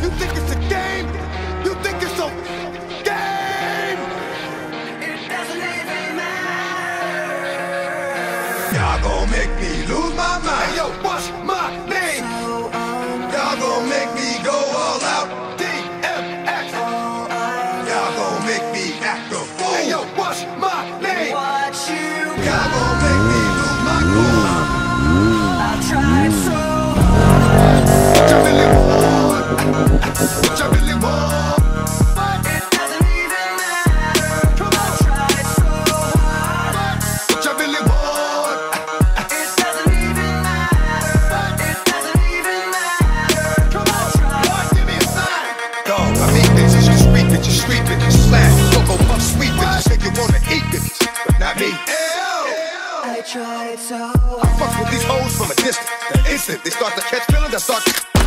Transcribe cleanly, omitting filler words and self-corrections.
You think it's a game? You think it's a game? It doesn't even matter. Y'all gon' make me lose my mind. Hey, yo, what's my name? Y'all gon' make me go all out. DMX. Y'all gon' make me act a fool. Hey, yo, what's my name? Y'all gon' make me lose my cool. I tried so hard. What you really want? What you really want? But it doesn't even matter. Come on. I tried so hard. What you really want? It doesn't even matter. But it doesn't even matter. Come on. Lord, give me a sign. Dog, I mean bitches, you street bitches, street bitches, slash, cocoa puff, sweet bitches, say you wanna eat bitches, but not me. I tried so I fuck with these hoes from a distance. The instant they start to catch feelings, I start to